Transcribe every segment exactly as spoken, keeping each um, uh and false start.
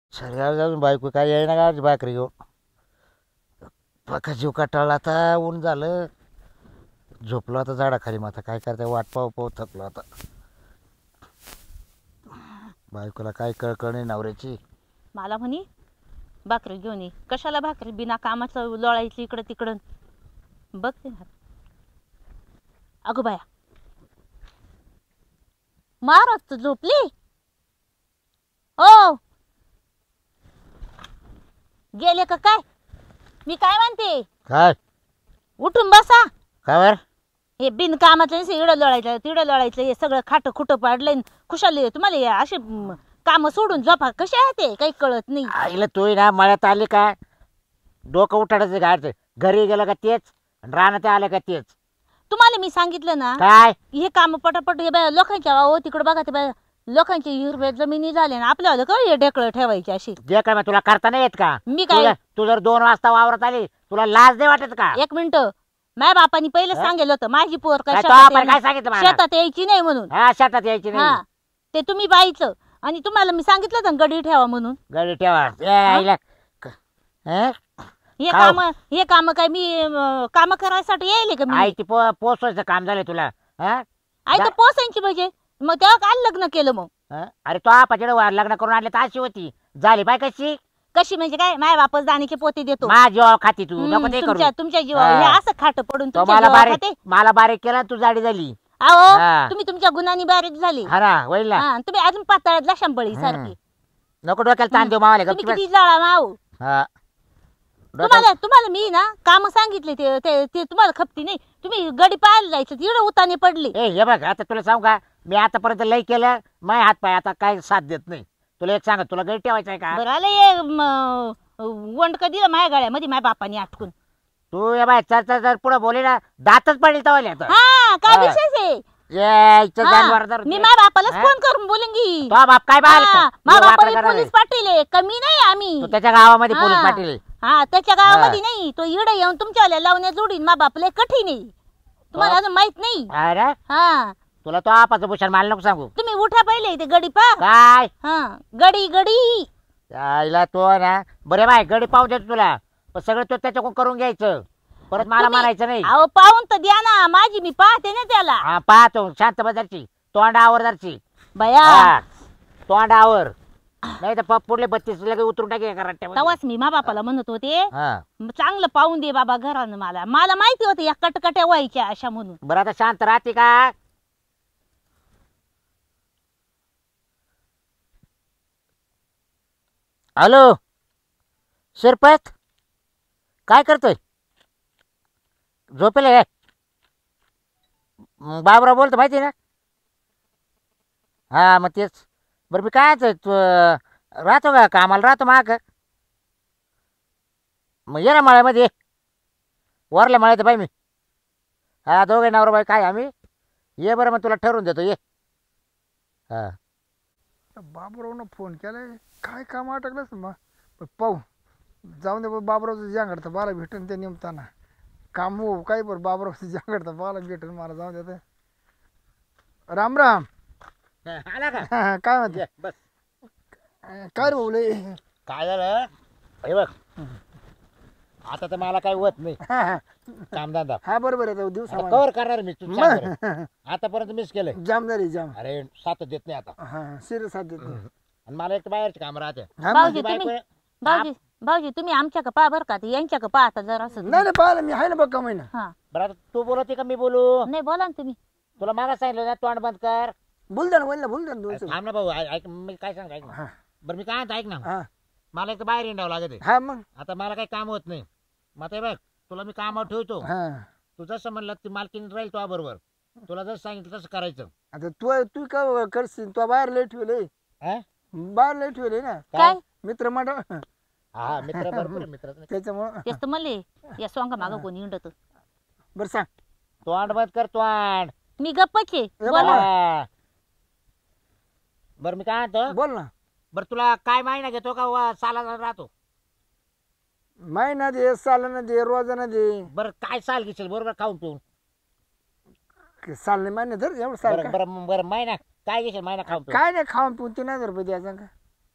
शरीरावर जाऊन बायको काय येईना का भाकरी घेऊन. पका जीव कटाळला आता ऊन झालं. झोपलो आता झाडाखाली. मग आता काय करते वाट पाहू पाहू थकलो आता. बायकोला काय कळकळ नाही नवऱ्याची. मला म्हणे भाकरी घेऊन ये. कशाला भाकरी बिना कामाचं लोळायची इकडं तिकडं. बघते ना अगो बाया मारत झोपली. हो गेले का काय. मी काय म्हणते काय उठून बसा. काय बर हे बिन कामाचं इडं लोळायचं तिडं लोळायचं हे सगळं खाट खुट पाडलंय. खुशाल तुम्हाला हे असे काम सोडून झोपा कसे आहे ते काही कळत नाही. आईला तू ना मळ्यात आली का डोकं उठाडायचं गाडचं. घरी गेलं का तेच रानात आलं का तेच. तुम्हाला मी सांगितलं ना काय हे काम पटापट हे बाया लोकांच्या हो तिकडे बघा ते बाया लोकांची हिरव्या जमिनी झाल्या ना आपल्याला का हे ढेकळं ठेवायची अशी. जे काय मग तुला करता नाही येत का. मी काय तुला- तू जर दोन वाजता वावरात आली तुला लाज नाही वाटत का. एक मिनिट माझ्या बापानी पहिले हा? सांगितलं होतं माझी पोर काय काय तो शेतात आपण येणार- काय सांगितलं मला? शेतात यायची नाही म्हणून. हा शेतात यायची नाही. हा ते तुम्ही बाईचं आणि तुम्हाला मी सांगितलं होतं ना गडी ठेवा म्हणून. गाडी ठेवा. ए, आईला क- हं? हे खाऊ. काम हे काम काय मी काम करायसाठी यायले का मी. आईची पो पोचवायचं काम झालं तुला. हा आई तर पोसायची म्हणजे मग तेव्हा काल लग्न केलं मग. हं? अरे तो आपाच्याकडे वा- लग्न करून आणले तर अशी होती झाली बाय कशी. कशी म्हणजे काय माझ्या बापच दाण्याचे पोते देतो. माझी जीवा खाती तू हम्म, नको ते करू. तुमच्या तुमच्या जीवा हा. हे असं खाट पडून तो तुमच्या मला जीवावर बारीक खाते. मला बारीक केला तू जाडी झाली. अहो हा. तुम्ही तुमच्या गुणांनी बारीक झाली. हा ना होईल ना. हा, तुम्ही अजून पातळातला शंभळी हम्म. सारखी. नको डोक्याला ताण देऊ मावाले तुम्ही गप्प किती जळा माऊ. हा डोक्याला तुम्हाला तुम्हाला मी ना काम सांगितले ते ते ते तुम्हाला खपती नाही. तुम्ही गडी पाहायला जायचं तिकडे उताने पडले. ए हे बघ आता तुला सांगू का मी आतापर्यंत लय केलं माय हात पाय आता काय साथ देत नाही. तुला एक सांग तुला गडी ठेवायचं आहे का. बरं आलं ये म, वंडक दिलं माझ्या गळ्यामध्ये माझ्या बापाने आटकून. तू या बाय चर्चा जर पुढे बोले ना दातच पडेल तवाले आता. हा काय हा. विशेष आहे. ये इच्छा हा, जानवर जर मी माझ्या बापालाच हा? फोन करून बोलूंगी. तो बाप काय बाहेर हा, माझ्या बापाने पोलीस पाटील कमी नाही आम्ही. त्याच्या गावामध्ये पोलीस हा. पाटील आहे. हा त्याच्या गावामध्ये नाही तो इडे येऊन तुमच्या लावण्या जोडीन मा बापले कठीण आहे. तुम्हाला अजून माहित नाही. अरे हा तुला तो आपाचं भूषण मला नको सांगू. तुम्ही उठा पहिले ते गडी पा. काय हा गडी गडी आईला तो ना बरे बाय गडी पाहू देतो तुला पण सगळं तो त्याच्याकडून करून घ्यायचं परत मला तुम्ही- मारायचं नाही. अहो पाहून तर द्या ना माझी मी पाहते ना त्याला. हा पाहतो शांत बजारची तोंडावर जरची बया तोंडावर नाही तर प- पुढले बत्तीस लगे उतरून टाके का रट्ट्यामध्ये. तवाच मी मा बापाला म्हणत होते हा चांगलं पाहून दे बाबा घरानं. मला मला माहिती होतं या कटकट्या व्हायच्या अशा म्हणून. बरं आता शांत राहते का. हॅलो शिरपत काय करतोय झोपेल आहे. मग बाबराव बोलतो माहिती आहे ना. हा मग तेच बरं मी काय तू राहतो का कामाला राहतो माग. मग ये ना मळ्यामध्ये वरल्या मळ्यात बाई मी. हा दोघे नवरा बाई काय आम्ही ये बरं मग तुला ठरवून देतो ये. हा बाबरावनं फोन केलाय काय काम अटकलंच मग पण पाहू जाऊन दे बा, बाबरावचं जांगडतं बाला भेटन ते निमताना काम हो काय बरं बाबरावचं जांगडतं बाला भेटन मला जाऊन देत. राम राम. आला का काय म्हणते ये, बस काय रे बोले. काय झालं हे बघ आता तर मला काही होत नाही कामधंदा. हा बरोबर आहे दिवस आता कवर करणार मी तू सांग बरं. आतापर्यंत मिस केलंय. जाम झाली जाम. अरे साथ देत नाही आता हा सिरियस साथ देत नाही. आणि मला एक तर बाहेरचे काम राहते. हा, भाऊजी बायको- तुम्ही भाऊजी भाऊजी तुम्ही आमच्या का पा बर का ते यांच्या का पा आता जरा असं. नाही नाही पाहिलं मी आहे ना बघ का महिना. हा बरं आता तू बोलते का मी बोलू. नाही बोला ना तुम्ही. तुला मागा सांगितलं ना तोंड बंद कर. बोल द्या ना बोल ना बोल द्या ना दोन अरे शब्द. थांब ना भाऊ ऐक ऐक, मी काय सांग ऐक ना. हा बरं मी काय म्हणतो ऐक ना हा मला एक तर बाहेर हिंडावं लागत आहे. हा मग आता मला काही काम होत नाही. मग आता हे बघ तुला मी कामावर ठेवतो. हा तू जसं म्हणलं ती मालकीन राहील तो बरोबर. तुला जसं सांगितलं तसं करायचं. आता तू तू काय करशील तू बाहेर लेट ठेवले हा बाहेर लेट ठेवले ना काय मित्र मंडळ हा मित्र बरोबर मित्र त्याच्यामुळं तेच तर म्हणले या सोंगा माग कोणी हिंडत. बरं सांग. तोंड बंद कर तोंड. मी गप्पच आहे ए बोला. बाबा. हा. बरं मी काय म्हणतो बोल ना. बरं तुला काय महिना घेतो का वा साला राहतो. महिना दे सालाना दे रोजाना दे बरं काय साल घेशील बरोबर खाऊन पिऊन. साल नाही महिना धर एवढं साल बरं का? बरं बरं महिना काय घेशील महिना खाऊन पिऊन. काय नाही खाऊन पिऊन तीन हजार रुपये द्यायचा का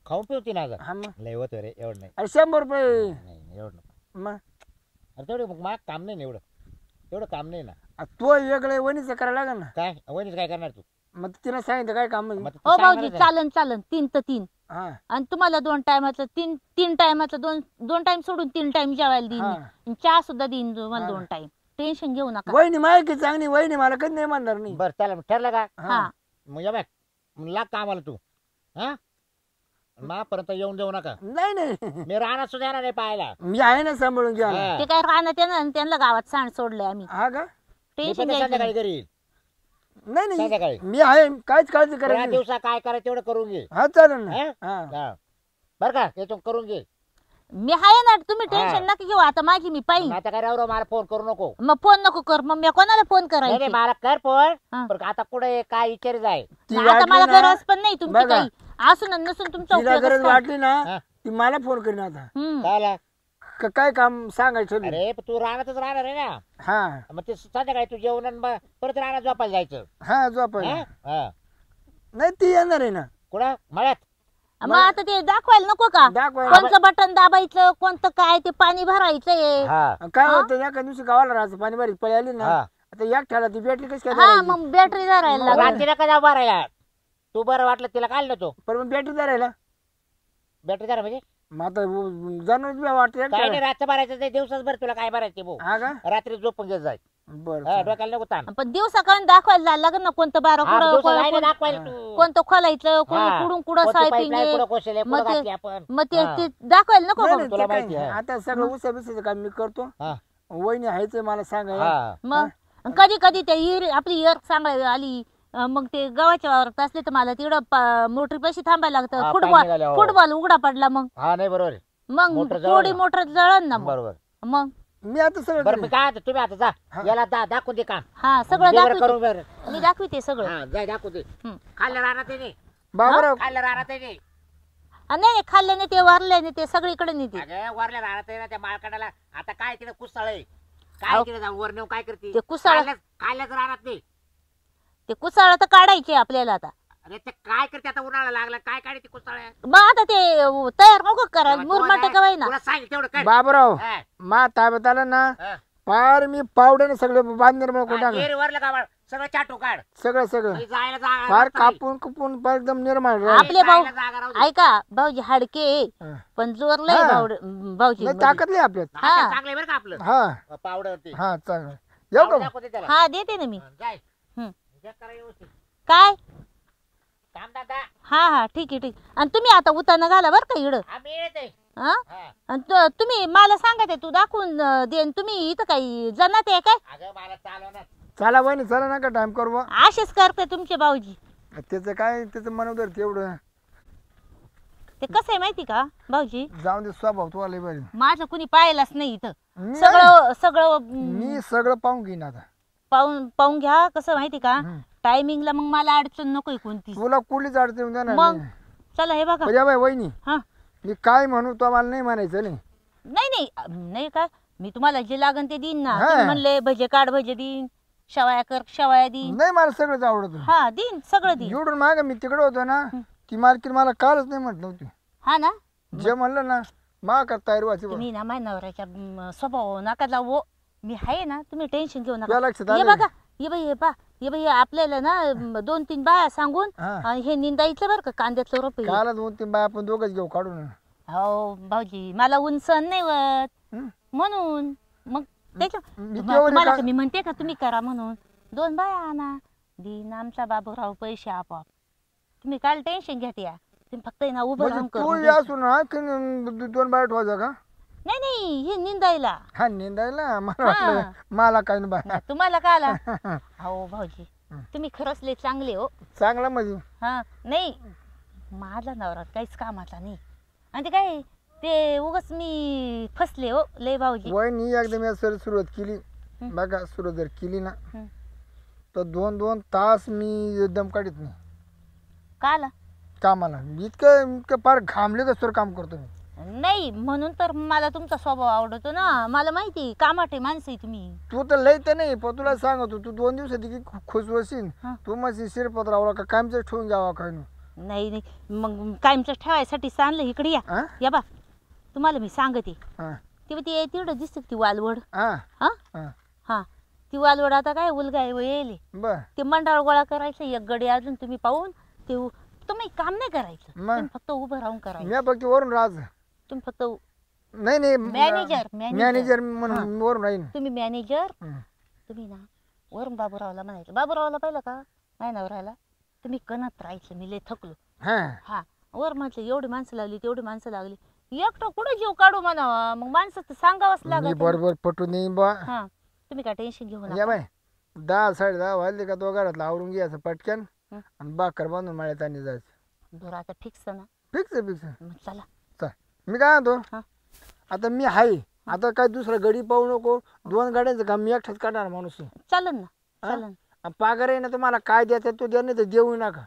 खाऊन पिवती ना हा मग लय होतं रे एवढं नाही अरे शंभर रुपये नाही नाही, एवढं नको. मग अरे तेवढं मग माग काम नाही ना एवढं एवढं काम नाही ना आ, तो वेगळं वहिनीचं करायला लागेल ना काय वहिनीच काय करणार तू मग तिला सांगितलं काय काम मग आहे? तू हो सांगणारच भाऊजी आहे. चालन चालन तीन तर तीन हा आणि तुम्हाला दोन टायमाचं तीन तीन टायमाचं दोन दोन टाइम सोडून तीन टाइम जेवायला देईन हा. मी. आणि चहा सुद्धा देईन तुम्हाला हा. दोन टाइम टेन्शन घेऊ नका वहिनी माहिती चांगली वहिनी मला कधी नाही म्हणणार नाही बरं चला मग ठरलं का हा मग या बघ मग लाग कामाला तू हा मापर्यंत येऊन जाऊ नका नाही नाही मी राहणार सुद्धा येणार नाही पाहायला मी आहे ना सांभाळून घ्या हा. ते काय राहणार त्यांना त्यांना गावात सांड सोडले आम्ही हा का मी टेन्शन पण घ्यायचं संध्याकाळी नाही. घरी येईल नाही संध्याकाळी. नाही मी आहे काहीच काळजी त्या करायची दिवसा काय करायचं तेवढं करून घे हा चालेल ना हा? हा हा. बरं का ते तू करून घे मी आहे ना तुम्ही हा. टेन्शन नका घेऊ आता माझी मी मग पाहिजे आता काय राव मला फोन करू नको मग फोन नको कर मग मी कोणाला फोन नाही नाही, करायचे मला कर फोन हा. पण आता कुठे काय विचार जाय ती आता वाटली मला ना, गरज पण नाही तुमची बघा. काही असून आणि नसून तुमचा तिला उपयोगच गरज काय? वाटली ना हा. ती मला फोन करीन आता हम्म. काय क- काय काम सांगायचं अरे पण तू राहणारच राहणार आहे ना हा मग ते संध्याकाळी तू जेवण आणि मग परत राहणार झोपायला जायचं हा झोप हा? हा. नाही ती येणार आहे ना कुठं मळ्यात मग आता ते दाखवायला नको का दाखवायला कोणतं बटन दाबायचं कोणतं काय ते पाणी भरायचंय हा काय हा? होतं एका दिवशी गावाला राहायचं पाणी बारीक पळी आली ना हा. आता एक ठेला ती भेटली कशी काय हा धरायची? मग बॅटरी धरायला लागेल रात्री नका जाऊ भरायला तू बरं वाटलं तिला काढ ना तो पण मग बॅटरी धरायला बॅटरी जरा म्हणजे मग आता जाणून बी वाटतं एक काय नाही ठेला. रातचं भरायचं ते दिवसाच भर तुला काय भरायचे भाऊ हा का रात्री झोपून घेत जाय बरं हा, बरं. डोक्याला नको ताण पण दिवसा काढून दाखवायला जायला लागेल ना कोणतं बारा हा, कुठं दिवसा जायला कोण- दाखवायला तू. कोणतं खोलायचं कोण हा. कुडून कुडं कोणती सायपिंग pipeline, कुठं कोशेल आहे, मग कुठं ते- घातली आपण मग ते हा. ते दाखवायला नको नाही, का? नाही, तुला ते काही माहिती नाही. आहे. आता सगळं उसा बिसाचं काम मी करतो हा. वहिनी आहेच मला सांगायला हा. मग कधी कधी ते इर आपली इयर सांगायला आली अं, मग ते गावाच्या वावरात असले तर मला तिकडं मोटरी पैसे थांबायला हा, लागतं पाणी फुटबॉल निघाल्यावर. फुटबॉल उघडा पडला मग हा नाही बरोबर आहे. मग मोटर जळलं थोडी ना. मोटर जळण ना मग बरोबर मग मी आता सगळं बरं मी करेन. काय आता तुम्ही आता जा हा. याला दा दाखवून दे काम हा सगळं दे बरं दाखवते करून बरं मी दाखवते सगळं हा जाय दाखवू दे हम्म. खाल्लं राहणार ते नाही बाबराव खाल्लं राहणार ते नाही आ, नाही नाही, खाल्ल्याने ते वारल्याने ते सगळीकडे नेते अगं वरल्या राहणार ते ना त्या माळकडाला आता काय तिकडे कुसाळ आहे काय अहो. तिकडे जाऊन वर नेऊन काय करते ते कुसाळ- खायलाच राहणार नाही ते कुसाळ तर काढायचे आपल्याला आता अरे ते काय करते आता उन्हाळा लागला काय काढते कुसाळ मग आता ते अं, तयार नको करायला मुरमाट का ना तुला सांग तेवढं काय बाबराव हा, मा ताब्यात आलं ना हा. पार मी पावड्याने सगळं बांधणार मला हा, कुठं गेरी वरलं का वळ, सगळं चाटू काढ सगळं सगळं आणि जायला जागा फार रस्ता नाही. कापून कुपून फार एकदम निर्माण आपले भाऊ जायला जागा राहू दे. ऐका भाऊजी हाडके हा. पण जोर लय हा. भाऊ भाऊजी नाही ताकद नाही आपल्यात हा, ते हा. चांगलं आहे बरं का आपलं हा पावडवरती हा चांगलं येऊ का दाखवते त्याला हा देते ना मी हा, जाय हम्म. check करा व्यवस्थित काय काम दादा हा हा ठीक आहे ठीक आणि तुम्ही आता उताना घाला बरं का इकडं आम्ही येते हा हा आणि तु- तुम्ही मला सांगायचं तू दाखवून अं, देन तुम्ही इथं काही जनात आहे काय अगं मला चालवणार चला वहिनी चला नका टाइम करू बुवा. असेच करते तुमचे भाऊजी त्याचं काय त्याचं मनोदर तेवढं ते कसं आहे माहिती का भाऊजी जाऊन दे स्वभाव तू आले बरी माझं कुणी पाहिलाच नाही इथं मी सगळं सगळं अं, मी सगळं पाहून घेईन आता पाहून पाहून घ्या कसं माहिती का हम्म. टायमिंगला मग मला अडचण नकोय कोणती तुला कुठलीच अडचण येऊन देणार मग नाही. चला हे बघा बघा बाई वहिनी हा मी काय म्हणू तो मला नाही म्हणायचं नाही नाही नाही अं, नाही का मी तुम्हाला जे लागन ते देईन ना हा. तुम्ही म्हणले भजे काढ भजे देईन शेवाया कर शेवाया देईन नाही मला सगळंच आवडत हा देईन सगळं देईन एवढून माग मी तिकडे होतो ना ती मार्केट मला कालच नाही म्हटलं होती हा ना जे म्हणलं ना मा का तयारी वाची तुम्ही ना माझ्या नवऱ्याच्या म, स्वभाव नका जाऊ मी आहे ना तुम्ही टेन्शन घेऊ तुला नका लक्षात हे आलं बघा हे बाई हे पा हे बाई आपल्याला ना म, दोन तीन बाया सांगून हा. आणि हे निंदायचं बरं का कांद्याचं रोप हे. कालच दोन तीन बाय आपण दोघंच घेऊ काढून हो भाऊजी मला ऊन सहन नाही होत हं? म्हणून मग त्याच्या मी तुम्हा- तेवढी तुम्हाला का- का मी म्हणते का तुम्ही करा म्हणून दोन बाया आणा दिन आमचा बाबूराव पैसे आपोआप तुम्ही काल टेन्शन घ्या या तुम्ही फक्त ना उभं म्हणजे राहून तू करून या द्यायचं. असून हा की न- दो- दोन बाय ठेवायचा का नाही नाही हे निंदायला हा निंदायला मला हा. वाटलं मला काय ना बाय ना, तुम्हाला का आला हो भाऊजी तुम्ही खरंच लय चांगले हो चांगला म्हणजे हा नाही माझा नवरा काहीच कामाचा नाही आणि ते काय ते उगाच मी फसले हो लय भाऊजी वहिनी एकदा मी सर सुरुवात केली बघा सुरुवात जर केली ना हं. तर दोन दोन तास मी दम काढत नाही का आला कामाला इतकं इतकं फार घामले तर काम करतो मी नाही म्हणून तर मला तुमचा स्वभाव आवडतो ना मला माहिती कामाटे माणसं आहे तुम्ही तू तर लय तर नाही पण तुला सांगतो तू दोन दिवसात की खुश होशील हा. तू मग शिरपत्रावला का कायमचं ठेवून घ्यावा काय नाही नाही नाही मग कायमचं ठेवायसाठी आणलं इकडे या हा? या बा तुम्हाला मी सांगते हा, तेव्हा ती तिकडं दिसते ती वालवड हा, हा हा. हा ती वालवड आता काय उलगाय येईल बर ते मंडाळ गोळा करायचं एक गडी अजून तुम्ही पाहून ते उ- तुम्ही काम नाही करायचं मग? तुम्ही फक्त उभं राहून करायचं मी फक्त वरून राज तुम्ही फक्त उ- नाही नाही मॅनेजर मॅनेजर मॅनेजर म्हणून मी वरून राहीन तुम्ही मॅनेजर हं. तुम्ही ना वरून बाबूरावला म्हणायचं बाबूरावला पाहिलं का नाही नवऱ्याला तुम्ही कणत राहायचं मी लय थकलो हा हा वर म्हटलं एवढी माणसं लागली तेवढी माणसं लागली एकटं कुठं जीव काढू म्हणावा मग माणसं तर सांगावंच मी लागत बरोबर पटून येईन बा हा तुम्ही काय टेन्शन घेऊ या नका बाय दहा साडे दहा वाजले का तो घरातला आवरून घ्यायचं पटकन हं. आणि बाकर बांधून माळ्यात आणि जायचं बरं आता फिक्स ना फिक्स आहे फिक्स मग चला चल मी काय म्हणतो हा. आता मी आहे आता काय दुसरा गडी पाहू नको दोन गाड्यांचं काम मी एकठाच काढणार माणूस आहे. चालन ना हा? चालन आणि पगार आहे ना तुम्हाला काय द्यायचं तो द्या नाही तर देऊ नका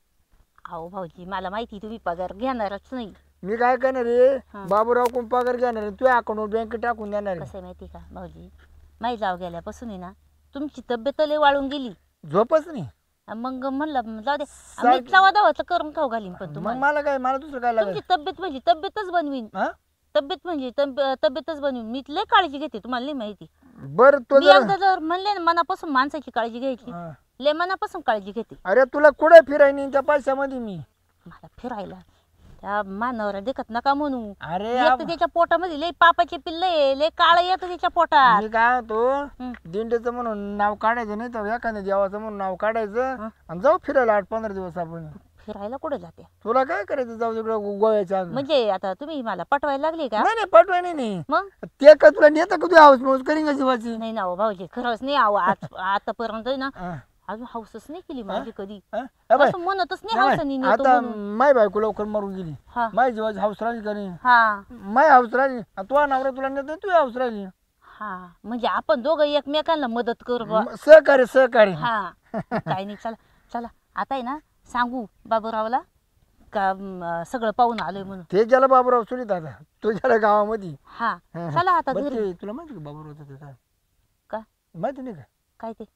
अहो भाऊजी मला माहिती तुम्ही पगार घेणारच नाही मी काय करणार रे हा. बाबूराव कोण पगार घेणार आहे तुझ्या अकाउंटवर बँक टाकून देणार आहे. कसं आहे माहिती का भाऊजी माई जाव गेल्यापासून आहे ना तुमची तब्येत लय वाळून गेली झोपच नाही अन मग म्हणलं जाऊ दे मी सारखी- चवा दावाचं करून खाऊ घालीन पण मग तुम्हाला मला काय मला दुसरं काय लागेल तुमची तब्येत म्हणजे तब्येतच बनवीन हा तब्येत म्हणजे तब्य- तब्येतच बनवीन मी लय काळजी घेते तुम्हाला नाही माहिती बर तो मी जर एकदा जर म्हणले ना मनापासून माणसाची काळजी घ्यायची हा. लय मनापासून काळजी घेते अरे तुला कुठे फिराय नाही त्या पैशामध्ये मी मला फिरायला त्या मानवरा देखत नका म्हणू अरे एक आप- तर त्याच्या पोटामध्ये लय पापाचे पिल्ले लय काळ येतं त्याच्या पोटात मी काय होतो हं. दिंडीचं म्हणून नाव काढायचं नाही तर एखाद्या देवाचं म्हणून नाव काढायचं हं. आणि जाऊ फिरायला आठ पंधरा दिवस आपण फिरायला कुठे जाते तुला काय करायचं जाऊ तिकडे गोव्याच्या अंग. म्हणजे आता तुम्ही मला पटवायला लागले का नाही नाही पाठवाय नाही नाही मग ते का तुला नेता का तू हाऊस मौज करीन का जीवाची नाही ना हो भाऊजी खरंच नाही आव आज आतापर्यंत ना हा. अजून हाऊसच नाही केली माझी कधी हा? ए बाय, असं म्हणतच नाही नाही हाऊसनी बाय, नेतो आता म्हणून. माय बायको लवकर मरून गेली हा माय जीवाची हाऊस राहिली का नाही हा माय हाऊस राहिली आणि तुझा नवरा तुला नेतो तू हाऊस राहिली हा म्हणजे आपण दोघं एकमेकांना मदत करू बुवा. म- सहकार्य सहकार्य हा काही नाही चला चला आता आहे ना सांगू बाबूरावला का म, सगळं पाहून आलोय म्हणून ते ज्याला बाबूराव सुनीत आता तुझ्या गावामध्ये हा हा. चला आता बरं घरी ते तुला माहिती का बाबूरावचं ते काय का माहिती नाही का काय ते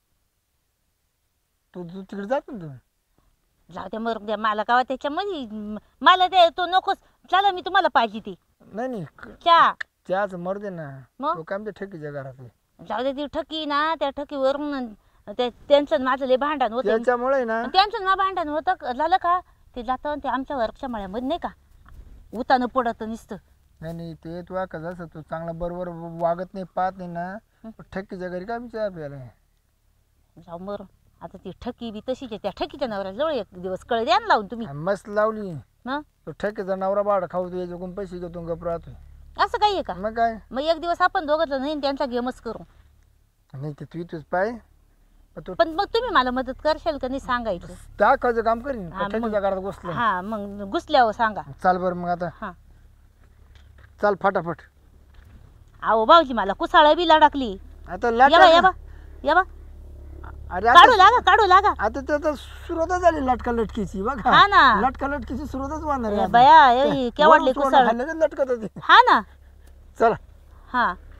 तू तू तिकडे जातो ना तू जाऊ द्या मरून द्या मला का त्याच्यामध्ये म, मला ते तो नकोच चला मी तुम्हाला पाहिजे ती नाही नाही क- चा त्याच मरू दे ना मग? तो काम ठेकीच्या घरात आहे. जाऊ दे ती ठकी ना त्या ठकीवरून ते त्यांचं आणि माझं लय भांडण होतं त्याच्यामुळे ना त्यांचं ना भांडण होतं क- झालं का ते जातं ते आमच्या वरच्या मळ्यामध्ये नाही का उतानं पडत नुसतं नाही नाही ते तू का जसं तू चांगला बरोबर वागत नाही पाहत नाही ना ठेकीच्या घरी काय विचार आपल्याला जाऊ मरून आता ती ठकी बी तशीच आहे त्या ठकीच्या नवऱ्याजवळ एक दिवस कळ द्या ना लावून तुम्ही आणि मस्त लावली मग तो ठेकीचा नवरा बाड खाऊ दे याच्याकडून पैसे घेतो गप राहतो असं काही आहे का मग काय मग एक दिवस आपण दोघं जण नाही त्यांचा गेमच करू नाही ते तू तूच पाय पण तू पण मग तुम्ही मला मदत करशाल का नाही सांगायचं टाकायचं काम करीन हा, मग- ठेकीच्या घरात घुसलं हा मग घुसल्यावर सांगा चाल बरं मग आता हा चाल फटाफट अहो भाऊजी मला कुसाळा बी लडाकली आता या बा या लाट बा या बा अरे काढू आता लागा काढू लागा आता त्याचा सुरुवातच झाली लटका लटकीची बघा हा ना. लटका लटकीची सुरुवातच वाढणार ए आहे आता. बया ए, केवढले वरून सोडून कुसाळ खाल्लं की लटकत होती हा ना चला हा